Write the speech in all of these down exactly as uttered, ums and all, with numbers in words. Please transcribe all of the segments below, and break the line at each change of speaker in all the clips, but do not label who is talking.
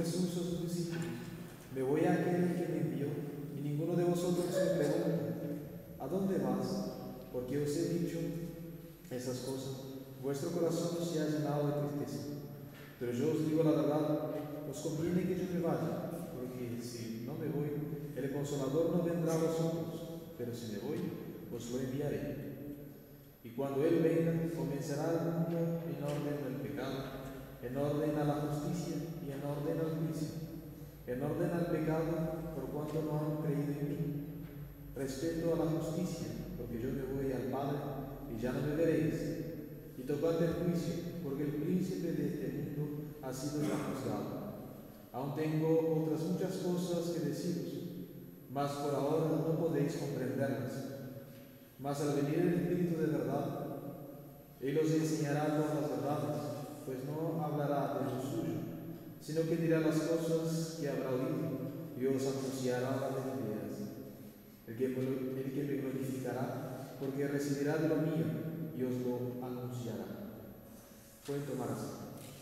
Jesús a sus discípulos: me voy a aquel que me envió, y ninguno de vosotros me pregunta: ¿a dónde vas? Porque os he dicho esas cosas, vuestro corazón se ha llenado de tristeza. Pero yo os digo la verdad, os conviene que yo me vaya, porque si no me voy, el Consolador no vendrá a vosotros, pero si me voy, os lo enviaré. Y cuando Él venga, comenzará el mundo en orden al pecado, en orden a la justicia y en orden al juicio. En orden al pecado, por cuanto no han creído en mí. Respeto a la justicia, porque yo me voy al Padre y ya no me veréis. Y tocante al juicio, porque el príncipe de este mundo ha sido ya juzgado. Aún tengo otras muchas cosas que deciros, mas por ahora no podéis comprenderlas. Mas al venir el Espíritu de verdad, Él os enseñará todas las verdades, pues no hablará de lo suyo, sino que dirá las cosas que habrá oído y os anunciará las venideras. El que, el que me glorificará, porque recibirá de lo mío y os lo anunciará. Pueden tomar así.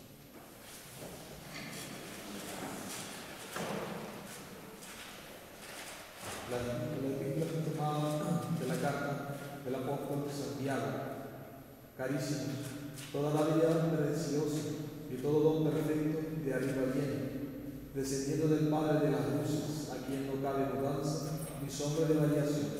La, la epístola que tomaba de la carta del apóstol de Santiago. Carísimos, toda Biblia preciosa y todo don perfecto de arriba viene, descendiendo del Padre de las luces, a quien no cabe mudanza ni sombra de variación.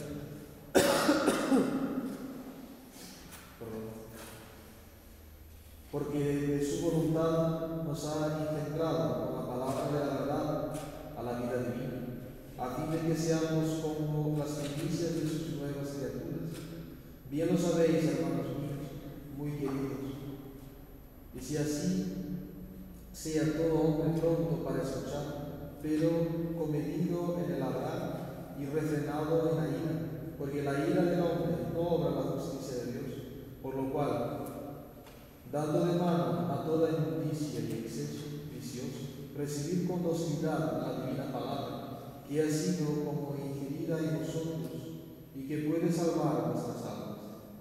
Porque de su voluntad nos ha engendrado con la palabra de la verdad a la vida divina, a fin de que seamos como las primicias de sus nuevas criaturas. Bien lo sabéis, hermanos míos, muy queridos. Y si así, sea todo hombre pronto para escuchar, pero comedido en el hablar y refrenado en la ira, porque la ira del hombre no obra la justicia de Dios, por lo cual, dando de mano a toda inmundicia y exceso vicioso, recibir con docilidad la divina palabra, que ha sido como ingerida en vosotros y que puede salvar vuestras almas.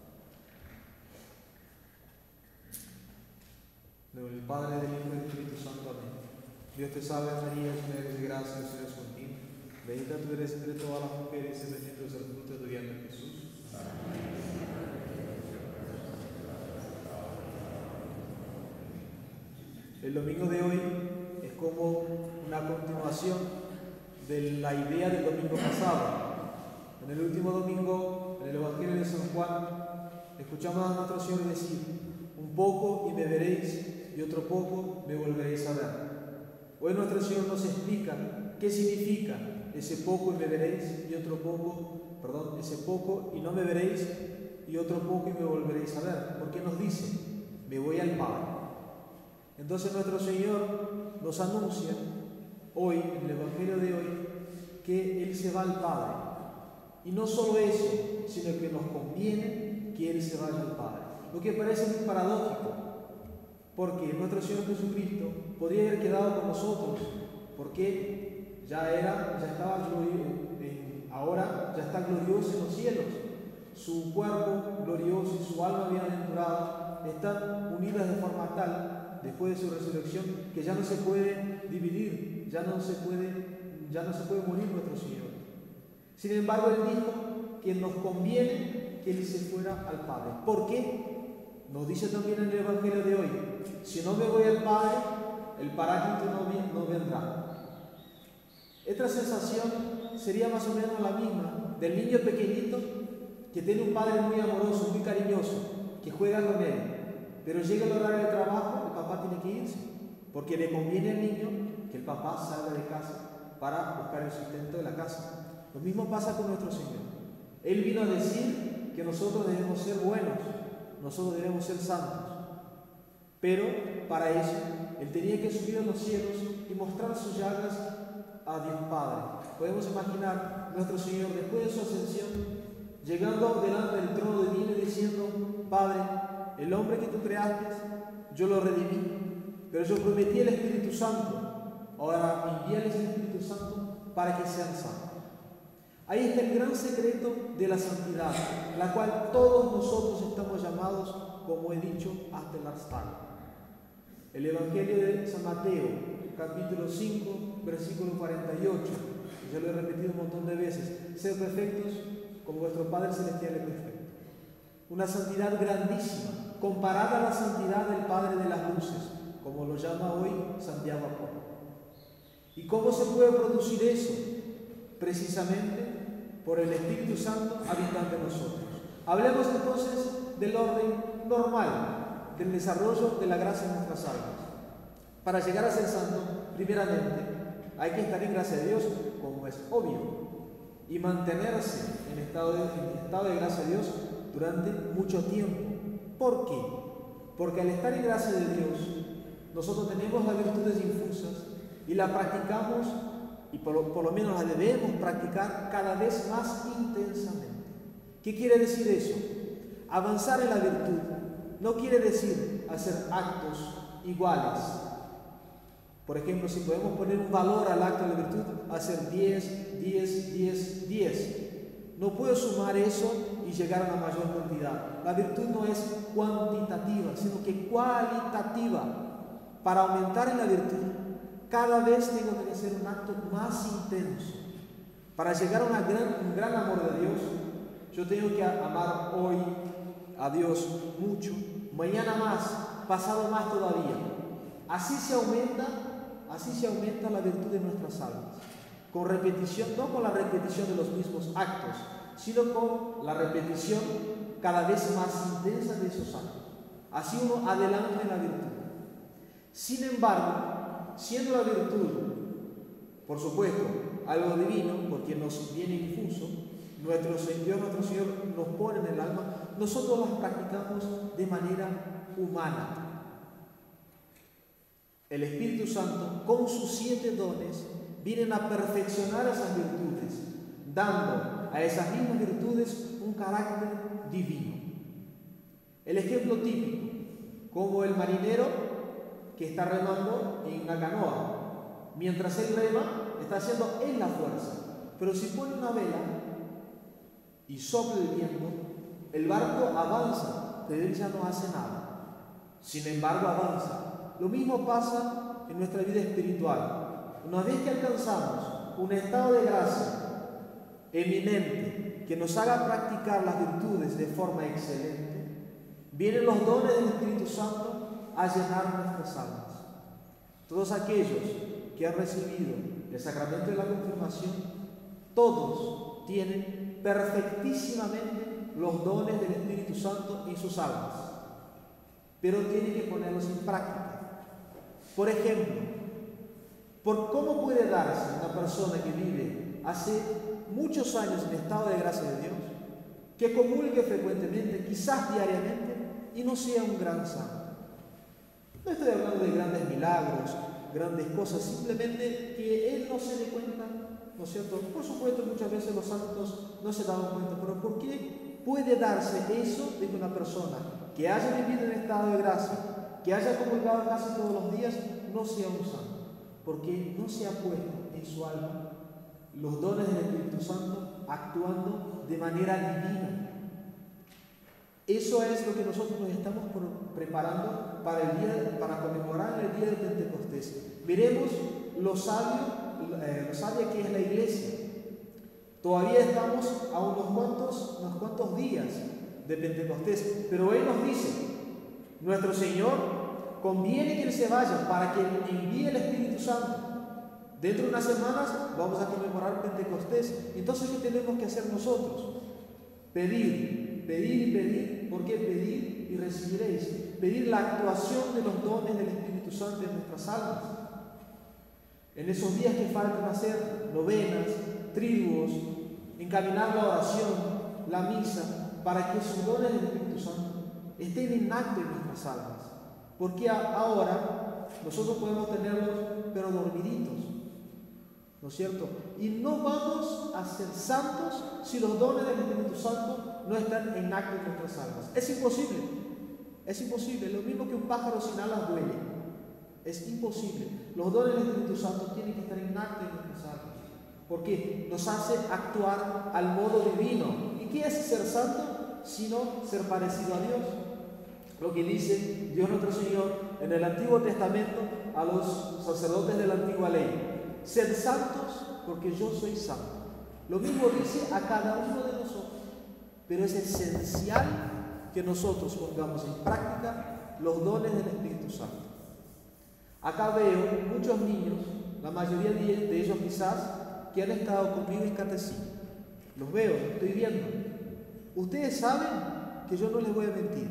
El Padre, del Hijo y del Espíritu Santo. Amén. Dios te salve María, llena eres de gracia, el Señor es contigo. Bendita tú eres entre todas las mujeres y bendito es el fruto de tu vientre, Jesús. El domingo de hoy es como una continuación de la idea del domingo pasado. En el último domingo, en el Evangelio de San Juan, escuchamos a nuestro Señor decir: un poco y me veréis, y otro poco me volveréis a ver. Hoy nuestro Señor nos explica qué significa ese poco y me veréis, y otro poco, perdón, ese poco y no me veréis, y otro poco y me volveréis a ver. Porque nos dice: me voy al Padre. Entonces nuestro Señor nos anuncia hoy, en el Evangelio de hoy, que Él se va al Padre. Y no solo eso, sino que nos conviene que Él se vaya al Padre. Lo que parece muy paradójico, porque nuestro Señor Jesucristo podría haber quedado con nosotros, porque ya era, ya estaba glorioso, ahora ya está glorioso en los cielos. Su cuerpo glorioso y su alma bienaventurada están unidas de forma tal, después de su resurrección, que ya no se puede dividir, ya no se puede, ya no se puede morir nuestro Señor. Sin embargo, Él dijo que nos conviene que Él se fuera al Padre. ¿Por qué? Nos dice también en el Evangelio de hoy: si no me voy al Padre, el Paráclito no, no vendrá. Esta sensación sería más o menos la misma del niño pequeñito que tiene un padre muy amoroso, muy cariñoso, que juega con él, pero llega el horario de trabajo, el papá tiene que irse, porque le conviene al niño que el papá salga de casa para buscar el sustento de la casa. Lo mismo pasa con nuestro Señor. Él vino a decir que nosotros debemos ser buenos, nosotros debemos ser santos, pero para eso Él tenía que subir a los cielos y mostrar sus llagas a Dios Padre. Podemos imaginar nuestro Señor después de su ascensión llegando delante del trono divino y diciendo: Padre, el hombre que tú creaste, yo lo redimí, pero yo prometí el Espíritu Santo, ahora envíales el Espíritu Santo para que sean santos. Ahí está el gran secreto de la santidad, la cual todos nosotros estamos llamados, como he dicho, hasta el hartazgo. El Evangelio de San Mateo, capítulo cinco, versículo cuarenta y ocho. Ya lo he repetido un montón de veces. Sed perfectos como vuestro Padre Celestial es perfecto. Una santidad grandísima, comparada a la santidad del Padre de las luces, como lo llama hoy Santiago Apóstol. ¿Y cómo se puede producir eso? Precisamente por el Espíritu Santo habitando en nosotros. Hablemos entonces del orden normal, del desarrollo de la gracia en nuestras almas. Para llegar a ser santo, primeramente, hay que estar en gracia de Dios, como es obvio, y mantenerse en estado de, en estado de gracia de Dios durante mucho tiempo. ¿Por qué? Porque al estar en gracia de Dios, nosotros tenemos las virtudes infusas y la practicamos, y por lo, por lo menos la debemos practicar cada vez más intensamente. ¿Qué quiere decir eso? Avanzar en la virtud no quiere decir hacer actos iguales. Por ejemplo, si podemos poner un valor al acto de la virtud, hacer diez, diez, diez, diez. No puedo sumar eso y llegar a una mayor cantidad. La virtud no es cuantitativa, sino que cualitativa. Para aumentar en la virtud, cada vez tengo que hacer un acto más intenso. Para llegar a una gran, un gran amor de Dios, yo tengo que amar hoy a Dios mucho, mañana más, pasado más todavía. Así se aumenta, así se aumenta la virtud de nuestras almas. Con repetición, no con la repetición de los mismos actos, sino con la repetición cada vez más intensa de esos actos. Así uno adelanta en la virtud. Sin embargo, siendo la virtud, por supuesto, algo divino, porque nos viene infuso, nuestro Señor, nuestro Señor nos pone en el alma, nosotros las practicamos de manera humana. El Espíritu Santo, con sus siete dones, vienen a perfeccionar esas virtudes, dando a esas mismas virtudes un carácter divino. El ejemplo típico, como el marinero que está remando en una canoa. Mientras él rema, está haciendo él la fuerza. Pero si pone una vela y sopla el viento, el barco avanza, pero él ya no hace nada. Sin embargo, avanza. Lo mismo pasa en nuestra vida espiritual. Una vez que alcanzamos un estado de gracia eminente que nos haga practicar las virtudes de forma excelente, vienen los dones del Espíritu Santo a llenar nuestras almas. Todos aquellos que han recibido el sacramento de la confirmación, todos tienen perfectísimamente los dones del Espíritu Santo en sus almas, pero tienen que ponerlos en práctica. Por ejemplo, ¿por cómo puede darse una persona que vive hace muchos años en estado de gracia de Dios, que comulgue frecuentemente, quizás diariamente, y no sea un gran santo? No estoy hablando de grandes milagros, grandes cosas, simplemente que él no se dé cuenta, ¿no es cierto? Por supuesto, muchas veces los santos no se dan cuenta, pero ¿por qué puede darse eso de que una persona que haya vivido en estado de gracia, que haya comulgado casi todos los días, no sea un santo? Porque no se ha puesto en su alma los dones del Espíritu Santo actuando de manera divina. Eso es lo que nosotros nos estamos preparando para, el día, para conmemorar el día de Pentecostés. Veremos lo sabio, eh, lo sabia que es la Iglesia. Todavía estamos a unos cuantos, unos cuantos días de Pentecostés, pero Él nos dice, nuestro Señor conviene que Él se vaya para que envíe el Espíritu Santo. Dentro de unas semanas vamos a conmemorar Pentecostés. Entonces, ¿qué tenemos que hacer nosotros? Pedir, pedir y pedir. ¿Por qué pedir y recibiréis? Pedir la actuación de los dones del Espíritu Santo en nuestras almas. En esos días que faltan hacer novenas, triduos, encaminar la oración, la misa, para que esos dones del Espíritu Santo estén en acto en nuestras almas. Porque ahora nosotros podemos tenerlos, pero dormiditos, ¿no es cierto? Y no vamos a ser santos si los dones del Espíritu Santo no están en acto en nuestras almas. Es imposible, es imposible. Lo mismo que un pájaro sin alas vuele. Es imposible. Los dones del Espíritu Santo tienen que estar en acto en nuestras almas, porque nos hace actuar al modo divino. ¿Y qué es ser santo? Sino ser parecido a Dios. Lo que dice Dios nuestro Señor en el Antiguo Testamento a los sacerdotes de la antigua ley: sed santos porque yo soy santo. Lo mismo dice a cada uno de nosotros, pero es esencial que nosotros pongamos en práctica los dones del Espíritu Santo. Acá veo muchos niños, la mayoría de ellos quizás, que han estado conmigo en catecismo. Los veo, los estoy viendo. Ustedes saben que yo no les voy a mentir.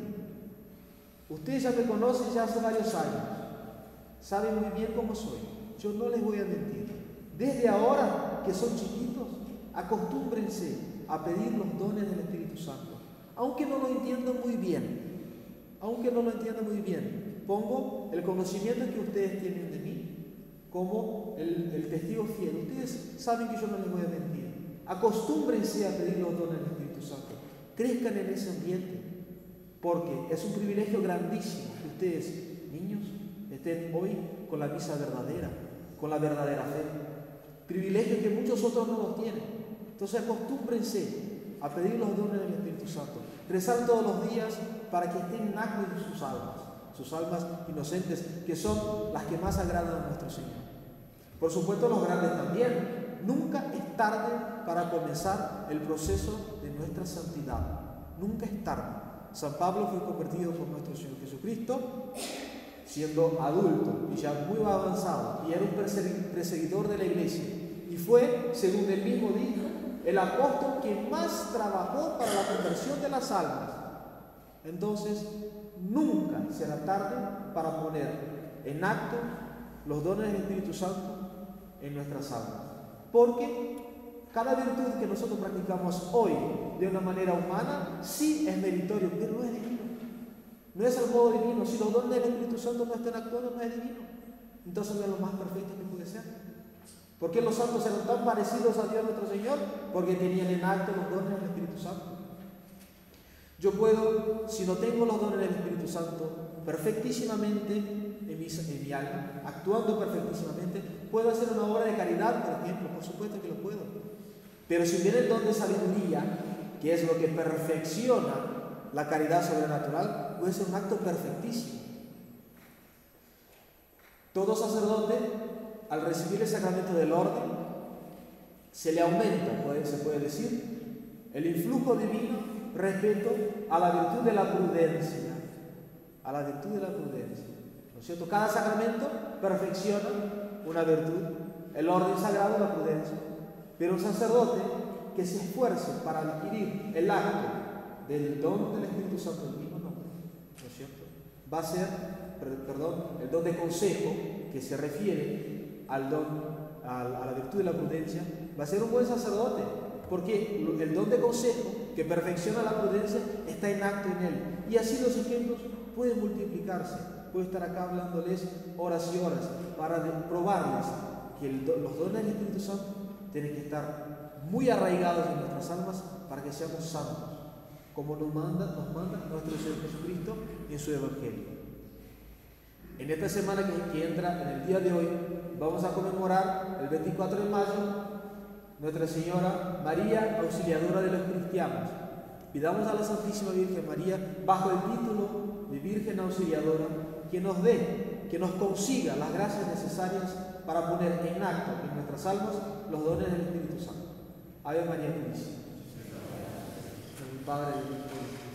Ustedes ya me conocen ya hace varios años. Saben muy bien cómo soy. Yo no les voy a mentir. Desde ahora que son chiquitos, acostúmbrense a pedir los dones del Espíritu Santo. Aunque no lo entiendan muy bien. Aunque no lo entiendan muy bien. Pongo el conocimiento que ustedes tienen de mí como el, el testigo fiel. Ustedes saben que yo no les voy a mentir. Acostúmbrense a pedir los dones del Espíritu Santo. Crezcan en ese ambiente, porque es un privilegio grandísimo que ustedes, niños, estén hoy con la misa verdadera, con la verdadera fe. Privilegio que muchos otros no los tienen. Entonces acostúmbrense a pedir los dones del Espíritu Santo. Rezar todos los días para que estén en acto en sus almas, sus almas inocentes, que son las que más agradan a nuestro Señor. Por supuesto, los grandes también. Nunca es tarde para comenzar el proceso de nuestra santidad. Nunca es tarde. San Pablo fue convertido por nuestro Señor Jesucristo siendo adulto y ya muy avanzado, y era un perseguidor de la iglesia, y fue, según él mismo dijo, el apóstol que más trabajó para la conversión de las almas. Entonces, nunca será tarde para poner en acto los dones del Espíritu Santo en nuestras almas. Porque cada virtud que nosotros practicamos hoy de una manera humana sí es meritorio, pero no es divino. No es el modo divino. Si los dones del Espíritu Santo no están actuando, no es divino. Entonces no es lo más perfecto que puede ser. ¿Por qué los santos eran tan parecidos a Dios nuestro Señor? Porque tenían en acto los dones del Espíritu Santo. Yo puedo, si no tengo los dones del Espíritu Santo perfectísimamente en mi, en mi alma, actuando perfectísimamente, puedo hacer una obra de caridad, por ejemplo, por supuesto que lo puedo. Pero si hubiera el don de sabiduría, que es lo que perfecciona la caridad sobrenatural, puede ser un acto perfectísimo. Todo sacerdote, al recibir el sacramento del orden, se le aumenta, puede, se puede decir, el influjo divino respecto a la virtud de la prudencia. A la virtud de la prudencia. ¿No es cierto? Cada sacramento perfecciona una virtud, el orden sagrado, la prudencia. Pero un sacerdote que se esfuerce para adquirir el acto del don del Espíritu Santo, el mismo nombre, ¿no es cierto? Va a ser, perdón, el don de consejo, que se refiere al don, a la virtud de la prudencia, va a ser un buen sacerdote, porque el don de consejo, que perfecciona la prudencia, está en acto en él. Y así los ejemplos pueden multiplicarse. Puedo estar acá hablándoles horas y horas para probarles que el, los dones del Espíritu Santo tienen que estar muy arraigados en nuestras almas para que seamos santos, como nos manda, nos manda nuestro Señor Jesucristo en su Evangelio. En esta semana que, que entra, en el día de hoy, vamos a conmemorar el veinticuatro de mayo Nuestra Señora María, Auxiliadora de los cristianos. Pidamos a la Santísima Virgen María, bajo el título de Virgen Auxiliadora, que nos dé, que nos consiga las gracias necesarias para poner en acto en nuestras almas los dones del Espíritu Santo. Ave María Purísima. En el Padre y el Hijo